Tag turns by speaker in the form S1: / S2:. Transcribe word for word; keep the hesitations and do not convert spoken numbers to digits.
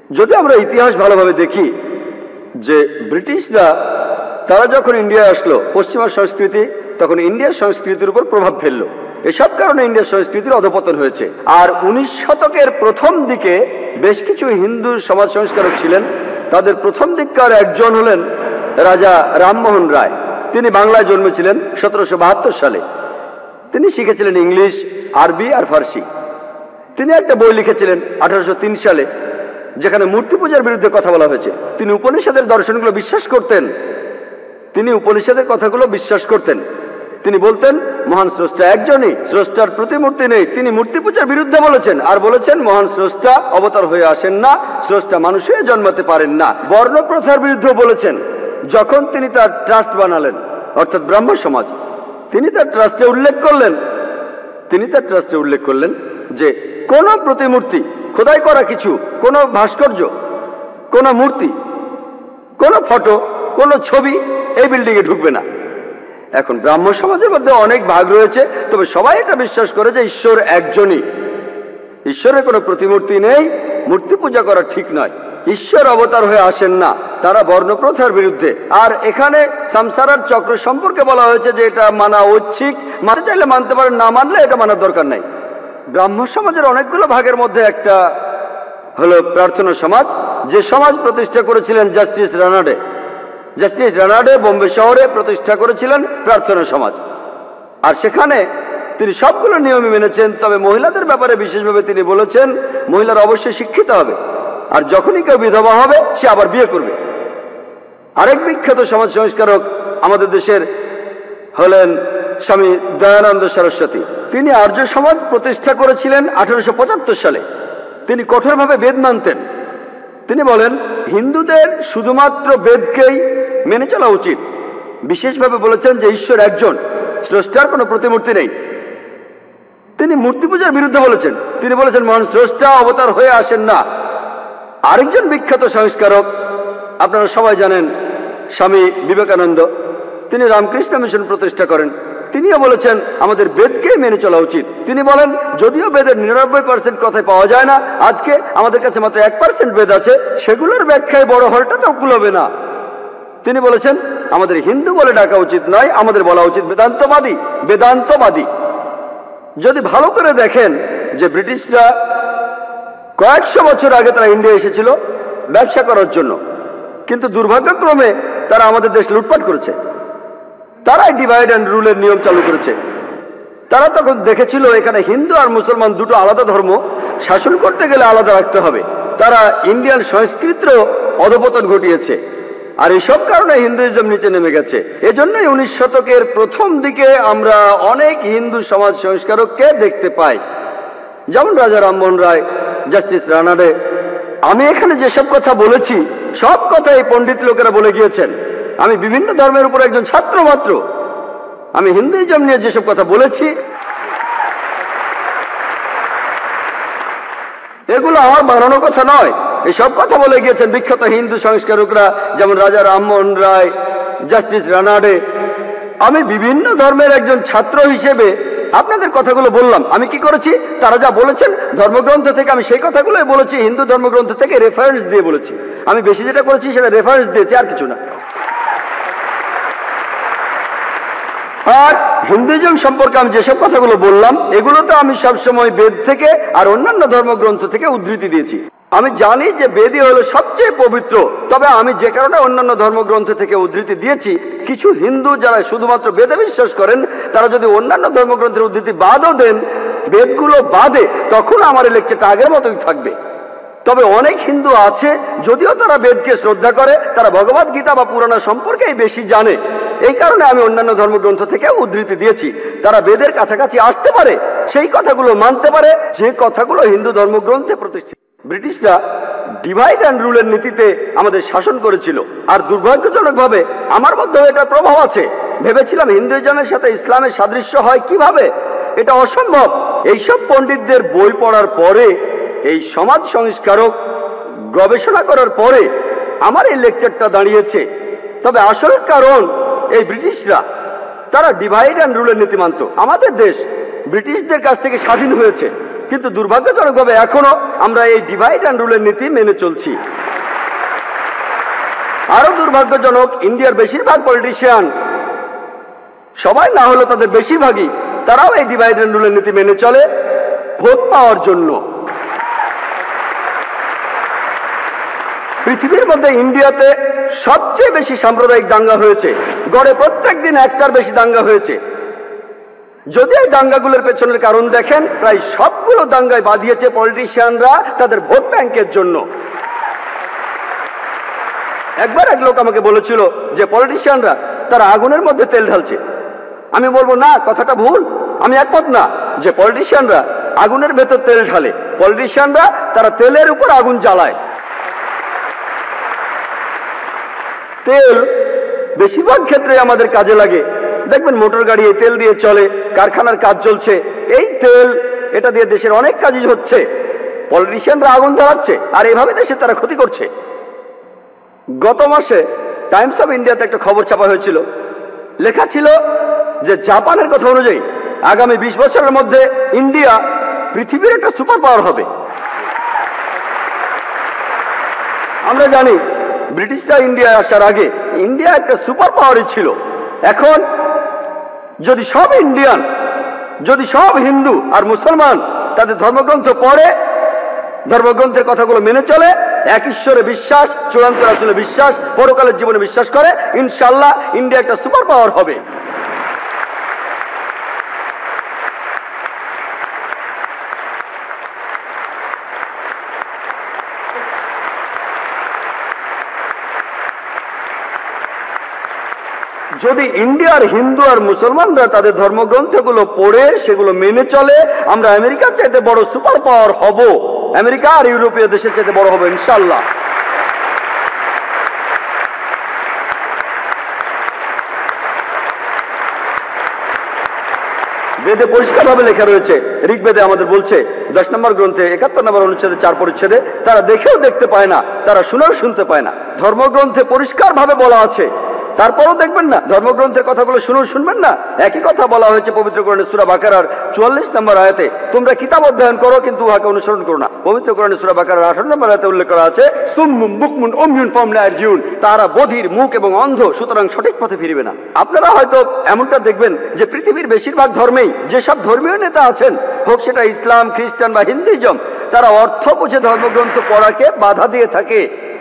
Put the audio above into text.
S1: যদি আমরা ইতিহাস ভালোভাবে দেখি যে ব্রিটিশরা তারা যখন ইন্ডিয়ায় আসলো, পশ্চিমা সংস্কৃতি তখন ইন্ডিয়ার সংস্কৃতির উপর প্রভাব ফেললো। এসব কারণে ইন্ডিয়ার সংস্কৃতির অধপতন হয়েছে। আর উনিশ শতকের প্রথম দিকে বেশ কিছু হিন্দু সমাজ সংস্কারক ছিলেন। তাদের প্রথম দিককার একজন হলেন রাজা রামমোহন রায়। তিনি বাংলায় জন্মেছিলেন সতেরোশো বাহাত্তর সালে। তিনি শিখেছিলেন ইংলিশ, আরবি আর ফার্সি। তিনি একটা বই লিখেছিলেন আঠারোশো তিন সালে, যেখানে মূর্তি পূজার বিরুদ্ধে কথা বলা হয়েছে। তিনি উপনিষদের দর্শনগুলো বিশ্বাস করতেন। তিনি উপনিষদের কথাগুলো বিশ্বাস করতেন। তিনি বলতেন মহান স্রষ্টা একজনই, স্রষ্টার প্রতিমূর্তি নেই। তিনি মূর্তি পূজার বিরুদ্ধে বলেছেন আর বলেছেন মহান স্রষ্টা অবতার হয়ে আসেন না, স্রষ্টা মানুষ হয়ে জন্মাতে পারেন না। বর্ণ প্রথার বিরুদ্ধে বলেছেন। যখন তিনি তার ট্রাস্ট বানালেন, অর্থাৎ ব্রাহ্ম সমাজ, তিনি তার ট্রাস্টে উল্লেখ করলেন তিনি তার ট্রাস্টে উল্লেখ করলেন যে কোন প্রতিমূর্তি, খোদাই করা কিছু, কোন ভাস্কর্য, কোন মূর্তি, কোন ফটো, কোন ছবি এই বিল্ডিংয়ে ঢুকবে না। এখন ব্রাহ্ম সমাজের মধ্যে অনেক ভাগ রয়েছে, তবে সবাই এটা বিশ্বাস করে যে ঈশ্বর একজনই। ঈশ্বরের কোনো প্রতিমূর্তি নেই, মূর্তি পূজা করা ঠিক নয়। ঈশ্বর অবতার হয়ে আসেন না। তারা বর্ণপ্রথার বিরুদ্ধে। আর এখানে সংসারার চক্র সম্পর্কে বলা হয়েছে যে এটা মানা ঐচ্ছিক, মানতে চাইলে মানতে পারেন, না মানলে এটা মানার দরকার নাই। ব্রাহ্ম সমাজের অনেকগুলো ভাগের মধ্যে একটা হলো প্রার্থনা সমাজ, যে সমাজ প্রতিষ্ঠা করেছিলেন জাস্টিস রানাডে। জাস্টিস রানাডে বোম্বে শহরে প্রতিষ্ঠা করেছিলেন প্রার্থনা সমাজ। আর সেখানে তিনি সবগুলো নিয়মই মেনেছেন, তবে মহিলাদের ব্যাপারে বিশেষভাবে তিনি বলেছেন মহিলারা অবশ্যই শিক্ষিত হবে, আর যখনই কেউ বিধবা হবে সে আবার বিয়ে করবে। আরেক বিখ্যাত সমাজ সংস্কারক আমাদের দেশের হলেন স্বামী দয়ানন্দ সরস্বতী। তিনি আর্য সমাজ প্রতিষ্ঠা করেছিলেন আঠারোশো পঁচাত্তর সালে। তিনি কঠোরভাবে বেদ মানতেন। তিনি বলেন হিন্দুদের শুধুমাত্র বেদকেই মেনে চলা উচিত। বিশেষভাবে বলেছেন যে ঈশ্বর একজন, স্রষ্টার কোনো প্রতিমূর্তি নেই। তিনি মূর্তি পূজার বিরুদ্ধে বলেছেন। তিনি বলেছেন মহান স্রষ্টা অবতার হয়ে আসেন না। আরেকজন বিখ্যাত সংস্কারক আপনারা সবাই জানেন স্বামী বিবেকানন্দ। তিনি রামকৃষ্ণ মিশন প্রতিষ্ঠা করেন। তিনিও বলেছেন আমাদের বেদকেই মেনে চলা উচিত। তিনি বলেন যদিও বেদের নিরানব্বই পার্সেন্ট কথায় পাওয়া যায় না, আজকে আমাদের কাছে মাত্র এক পার্সেন্ট বেদ আছে, সেগুলোর ব্যাখ্যায় বড় হলটা তো কুলবে না। তিনি বলেছেন আমাদের হিন্দু বলে ডাকা উচিত নয়, আমাদের বলা উচিত বেদান্তবাদী। বেদান্তবাদী যদি ভালো করে দেখেন যে ব্রিটিশরা কয়েকশো বছর আগে তারা ইন্ডিয়া এসেছিল ব্যবসা করার জন্য, কিন্তু দুর্ভাগ্যক্রমে তারা আমাদের দেশ লুটপাট করেছে। তারাই ডিভাইড অ্যান্ড রুলের নিয়ম চালু করেছে। তারা তখন দেখেছিল এখানে হিন্দু আর মুসলমান দুটো আলাদা ধর্ম, শাসন করতে গেলে আলাদা রাখতে হবে। তারা ইন্ডিয়ান সংস্কৃতিরও অধপতন ঘটিয়েছে, আর এইসব কারণে হিন্দুইজম নিচে নেমে গেছে। এজন্যই উনিশ শতকের প্রথম দিকে আমরা অনেক হিন্দু সমাজ সংস্কারককে দেখতে পাই, যেমন রাজা রামমোহন রায়, জাস্টিস রানাডে। আমি এখানে যেসব কথা বলেছি সব কথা এই পণ্ডিত লোকেরা বলে গিয়েছেন। আমি বিভিন্ন ধর্মের উপর একজন ছাত্র মাত্র। আমি হিন্দুইজম নিয়ে যেসব কথা বলেছি এগুলো আমার বানানো কথা নয়, এসব কথা বলে গিয়েছেন বিখ্যাত হিন্দু সংস্কারকরা, যেমন রাজা রামমোহন রায়, জাস্টিস রানাডে। আমি বিভিন্ন ধর্মের একজন ছাত্র হিসেবে আপনাদের কথাগুলো বললাম। আমি কি করেছি, তারা যা বলেছেন ধর্মগ্রন্থ থেকে আমি সেই কথাগুলোই বলেছি, হিন্দু ধর্মগ্রন্থ থেকে রেফারেন্স দিয়ে বলেছি। আমি বেশি যেটা করেছি সেটা রেফারেন্স দিয়েছি, আর কিছু না। আর হিন্দুইজম সম্পর্কে আমি যেসব কথাগুলো বললাম এগুলো তো আমি সবসময় বেদ থেকে আর অন্যান্য ধর্মগ্রন্থ থেকে উদ্ধৃতি দিয়েছি। আমি জানি যে বেদই হলো সবচেয়ে পবিত্র, তবে আমি যে কারণে অন্যান্য ধর্মগ্রন্থ থেকে উদ্ধৃতি দিয়েছি, কিছু হিন্দু যারা শুধুমাত্র বেদে বিশ্বাস করেন তারা যদি অন্যান্য ধর্মগ্রন্থের উদ্ধৃতি বাদও দেন, বেদগুলো বাদে, তখন আমার এই লেকচারটা আগের মতোই থাকবে। তবে অনেক হিন্দু আছে যদিও তারা বেদকে শ্রদ্ধা করে, তারা ভগবদ গীতা বা পুরাণ সম্পর্কেই বেশি জানে। এই কারণে আমি অন্যান্য ধর্মগ্রন্থ থেকে উদ্ধৃতি দিয়েছি। তারা বেদের কাছাকাছি আসতে পারে, সেই কথাগুলো মানতে পারে যে কথাগুলো হিন্দু ধর্মগ্রন্থে প্রতিষ্ঠিত। ব্রিটিশরা ডিভাইড অ্যান্ড রুলের নীতিতে আমাদের শাসন করেছিল, আর দুর্ভাগ্যজনকভাবে আমার মধ্যেও এটার প্রভাব আছে। ভেবেছিলাম হিন্দুইজমের সাথে ইসলামের সাদৃশ্য হয় কিভাবে, এটা অসম্ভব। এইসব পণ্ডিতদের বই পড়ার পরে, এই সমাজ সংস্কারক গবেষণা করার পরে আমার এই লেকচারটা দাঁড়িয়েছে। তবে আসল কারণ এই ব্রিটিশরা, তারা ডিভাইড অ্যান্ড রুলের নীতি মানত। আমাদের দেশ ব্রিটিশদের কাছ থেকে স্বাধীন হয়েছে কিন্তু দুর্ভাগ্যজনকভাবে এখনো আমরা এই ডিভাইড অ্যান্ড রুলের নীতি মেনে চলছি। আরো দুর্ভাগ্যজনক, ইন্ডিয়ার বেশিরভাগ পলিটিশিয়ান, সবাই না হলেও তাদের বেশিরভাগই, তারাও এই ডিভাইড অ্যান্ড রুলের নীতি মেনে চলে ভোট পাওয়ার জন্য। পৃথিবীর মধ্যে ইন্ডিয়াতে সবচেয়ে বেশি সাম্প্রদায়িক দাঙ্গা হয়েছে, গড়ে প্রত্যেক দিন একটার বেশি দাঙ্গা হয়েছে। যদি এই দাঙ্গাগুলোর পেছনের কারণ দেখেন, প্রায় সবগুলো দাঙ্গায় বাঁধিয়েছে পলিটিশিয়ানরা তাদের ভোট ব্যাংকের জন্য। একবার এক লোক আমাকে বলেছিল যে পলিটিশিয়ানরা তারা আগুনের মধ্যে তেল ঢালছে। আমি বলবো না, কথাটা ভুল। আমি একমত না যে পলিটিশিয়ানরা আগুনের ভেতর তেল ঢালে। পলিটিশিয়ানরা তারা তেলের উপর আগুন জ্বালায়। তেল বেশিরভাগ ক্ষেত্রে আমাদের কাজে লাগে। দেখবেন মোটর গাড়ি এই তেল দিয়ে চলে, কারখানার কাজ চলছে, এই তেল এটা দিয়ে দেশের অনেক কাজই হচ্ছে। পলিটিশিয়ানরা আগুন জ্বালাচ্ছে আর এভাবে দেশের তারা ক্ষতি করছে। গত মাসে টাইমস অফ ইন্ডিয়াতে একটা খবর ছাপা হয়েছিল, লেখা ছিল যে জাপানের কথা অনুযায়ী আগামী বিশ বছরের মধ্যে ইন্ডিয়া পৃথিবীর একটা সুপার পাওয়ার হবে। আমরা জানি ব্রিটিশরা ইন্ডিয়ায় আসার আগে ইন্ডিয়া একটা সুপার পাওয়ারই ছিল। এখন যদি সব ইন্ডিয়ান, যদি সব হিন্দু আর মুসলমান তাদের ধর্মগ্রন্থ পড়ে, ধর্মগ্রন্থের কথাগুলো মেনে চলে, এক ঈশ্বরে বিশ্বাস, চূড়ান্ত আসলে বিশ্বাস, পরকালের জীবনে বিশ্বাস করে, ইনশাল্লাহ ইন্ডিয়া একটা সুপার পাওয়ার হবে। যদি ইন্ডিয়ার হিন্দু আর মুসলমানরা তাদের ধর্মগ্রন্থগুলো পড়ে সেগুলো মেনে চলে, আমরা আমেরিকার চাইতে বড় সুপার পাওয়ার হব। আমেরিকা আর ইউরোপীয় দেশের চাইতে বড় হবে ইনশাল্লাহ। বেদে পরিষ্কারভাবে লেখা রয়েছে, ঋগ্বেদে আমাদের বলছে দশ নম্বর গ্রন্থে একাত্তর নম্বর অনুচ্ছেদে চার পরিচ্ছেদে, তারা দেখেও দেখতে পায় না, তারা শুনেও শুনতে পায় না। ধর্মগ্রন্থে পরিষ্কারভাবে বলা আছে, তারপরও দেখবেন না, ধর্মগ্রন্থের কথাগুলো শুনেও শুনবেন না। একই কথা বলা হয়েছে পবিত্র কোরআনে সূরা বাকারার চুয়াল্লিশ নম্বর আয়াতে, তোমরা কিতাব অধ্যয়ন করো কিন্তু উহাকে অনুসরণ করো না। পবিত্র কোরআনে সূরা বাকারার আঠারো নম্বর আয়াতে উল্লেখ করা আছে, সুম্মুম বুকমুন উময়ুন ফাহুম লা ইয়ারজিউন, তারা বধির, মুখ এবং অন্ধ, সুতরাং সঠিক পথে ফিরবে না। আপনারা হয়তো এমনটা দেখবেন যে পৃথিবীর বেশিরভাগ ধর্মেই যেসব ধর্মীয় নেতা আছেন, হোক সেটা ইসলাম, খ্রিস্টান বা হিন্দুইজম, তারা অর্থ বুঝে ধর্মগ্রন্থ পড়াকে বাধা দিয়ে থাকে।